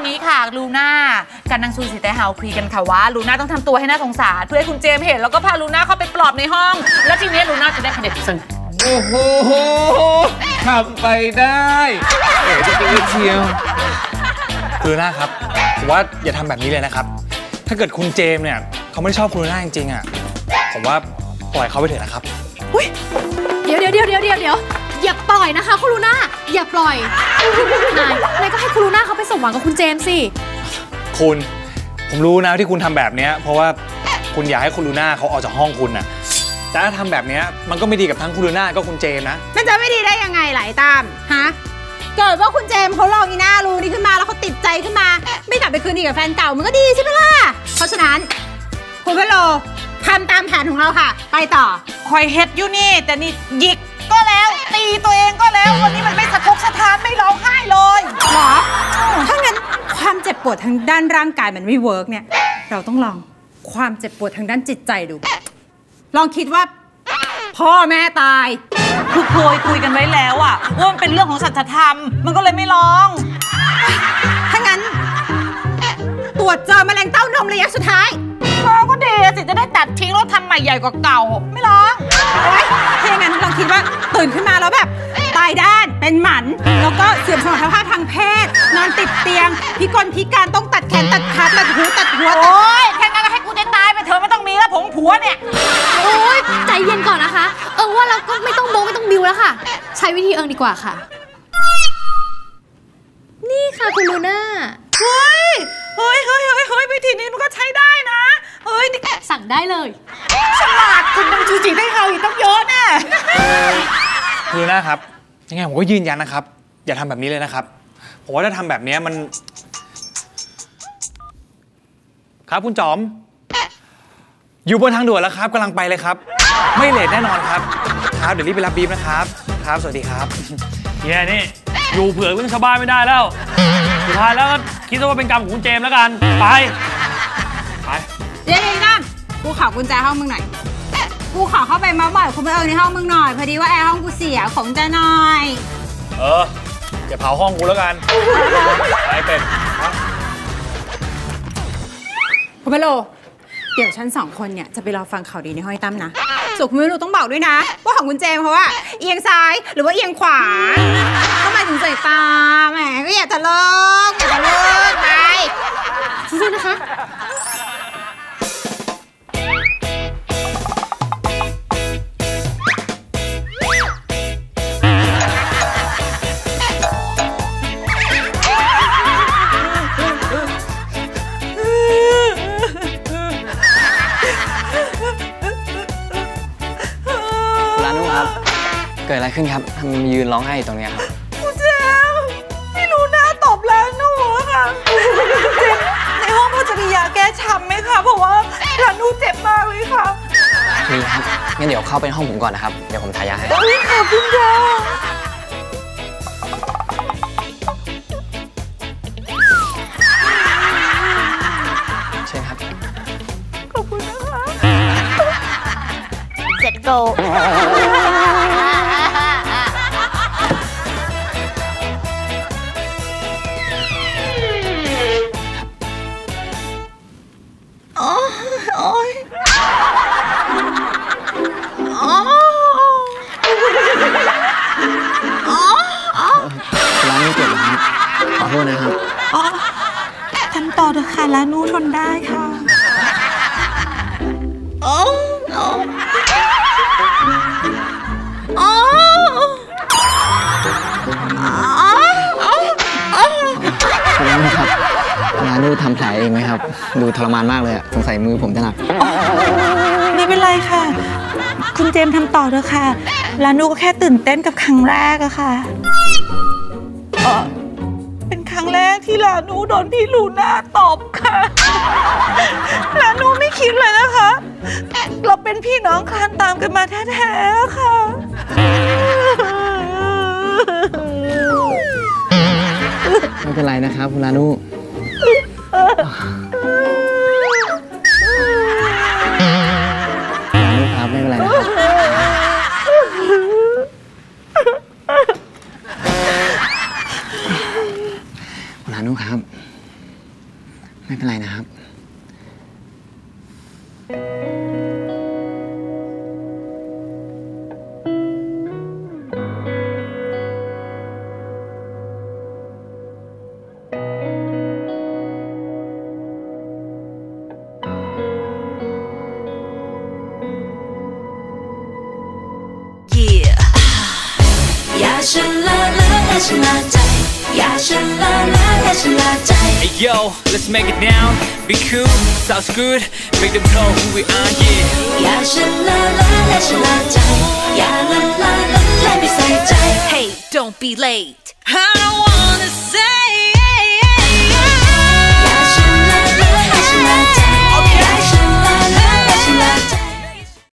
งี้ค่ะลูน่ากับนางซูสีแต่เฮาคุยกันค่ะว่าลูน่าต้องทำตัวให้น่าสงสารเพื่อให้คุณเจมเห็นแล้วก็พาลูน่าเข้าไปปลอบในห้องแล้วทีนี้ลูน่าจะได้เผด็จศึกโอ้โหทำไปได้จริงๆเชียวลูน่าครับผมว่าอย่าทำแบบนี้เลยนะครับถ้าเกิดคุณเจมเนี่ยเขาไม่ได้ชอบคุณลูน่าจริงๆอ่ะผมว่าปล่อยเขาไปเถอะนะครับเดี๋ยวอย่าปล่อยนะคะคุณลูน่าอย่าปล่อยนายก็ให้คุณลูน่าเขาไปสมหวังกับคุณเจมสิคุณผมรู้นะที่คุณทำแบบนี้เพราะว่าคุณอยากให้คุณลูน่าเขาออกจากห้องคุณน่ะแต่ถ้าทำแบบนี้มันก็ไม่ดีกับทั้งคุณลูน่าก็คุณเจมนะมันจะไม่ดีได้ยังไงไหลตามฮะเกิดว่าคุณเจมเขาลองอีน่ารู้นี่ขึ้นมาแล้วเขาติดใจขึ้นมาไม่กลับไปคืนดีกับแฟนเก่ามันก็ดีใช่ไหมล่ะเพราะฉะนั้นคุณพะโลทำตามแผนของเราค่ะไปต่อคอยเฮ็ดอยู่นี่แต่นี่หยิกก็แล้วตีตัวเองก็แล้ววันนี้มันไม่สะทกสะท้านไม่ร้องไห้เลยหรอถ้างั้นความเจ็บปวดทางด้านร่างกายมันไม่เวิร์กเนี่ยเราต้องลองความเจ็บปวดทางด้านจิตใจดูลองคิดว่าพ่อแม่ตายคือเคยคุยกันไว้แล้วอะว่ามันเป็นเรื่องของสัจธรรมมันก็เลยไม่ร้องถ้างั้นตรวจเจอมะเร็งเต้านมระยะสุดท้ายก็ดีสิจะได้ตัดทิ้งแล้วทำใหม่ใหญ่กว่าเก่าไม่ร้องถ้าอย่างนั้นลองคิดว่าตื่นขึ้นมาแล้วแบบตายด้านเป็นหมันแล้วก็เสื่อมสมรรถภาพทางเพศนอนติดเตียงพิกลพิการต้องตัดแขนตัดขาตัดหูตัดหัวโอ๊ยแค่นั้นก็ให้กูได้ตายไปเถอะไม่ต้องมีแล้วผงผัวเนี่ยโอ๊ยใจเย็นก่อนนะคะว่าเราก็ไม่ต้องโม้ไม่ต้องบิวแล้วค่ะใช้วิธีดีกว่าค่ะนี่ค่ะคุณลูน่าเฮ้ยวิธีนี้มันก็ใช้ได้นะสั่งได้เลยฉลาดคุณนางจูจิได้เฮาอีกต้องเยอะแน่ลูน่าครับยังไงผมก็ยืนยันนะครับอย่าทำแบบนี้เลยนะครับผมว่าถ้าทำแบบนี้มันครับคุณจอมอยู่บนทางด่วนแล้วครับกำลังไปเลยครับไม่เลทแน่นอนครับเดี๋ยวรีบไปรับบีฟนะครับสวัสดีครับแย่นี่อยู่เผื่อเรื่องชาวบ้านไม่ได้แล้วสุดท้ายแล้วก็คิดว่าเป็นกรรมของคุณเจมแล้วกันไปเดี๋ยวนั่นกูขอกุญแจห้องมึงหน่อยกูขอเข้าไปมาบ่อยคุณไปในห้องมึงหน่อยพอดีว่าแอร์ห้องกูเสียของจะหน่อยอย่าเผาห้องกูแล้วกันไปเป็นคุณพะโลเดี๋ยวฉัน2 คนเนี่ยจะไปรอฟังข่าวดีในห้อยตั้มนะส่วนคุณไม่รู้ต้องบอกด้วยนะว่าของคุณเจมเขาว่าเอียงซ้ายหรือว่าเอียงขวาทำไมถึงใส่ตาแหมก็อยากจะเลิกไปสู้ๆนะคะเกิดอะไรขึ้นครับทำไมยืนร้องไห้ตรงนี้ครับคุณเจมพี่ลูน่าตบแล้วหนูค่ะเจมในห้องพอจะมียาแก้ช้ำไหมคะเพราะว่าหลานหนูเจ็บมากเลยค่ะมีครับงั้นเดี๋ยวเข้าไปห้องผมก่อนนะครับเดี๋ยวผมทายาให้ขอบคุณค่ะเชิญครับขอบคุณนะคะเจ็ดโกร้านนี้เจ็บเหรอครับขอโทษนะครับทำต่อเถอะค่ะร้านนู้ทนได้ค่ะคุณร้านนู้ครับร้านนู้ทำแผลเองไหมครับดูทรมานมากเลยอะสงสัยมือผมจะหนักไม่เป็นไรค่ะคุณเจมทำต่อเถอะค่ะร้านนู้ก็แค่ตื่นเต้นกับครั้งแรกอะค่ะเป็นครั้งแรกที่ลานูโดนพี่ลูน่าตบค่ะลานูไม่คิดเลยนะคะเราเป็นพี่น้องคลานตามกันมาแท้ๆค่ะไม่เป็นไรนะครับคุณลานูครับไม่เป็นไรนะครับคุณลานูครับไม่เป็นไรนะครับอย่าฉันละและฉันละใจอย่าฉันละและฉันละใจ Hey yo, let's make it down. Be cool, sounds good. Make them know who we are, yeah. อย่าฉันละและฉันละใจอย่าละและไม่ใส่ใจ Hey, don't be late. Huh?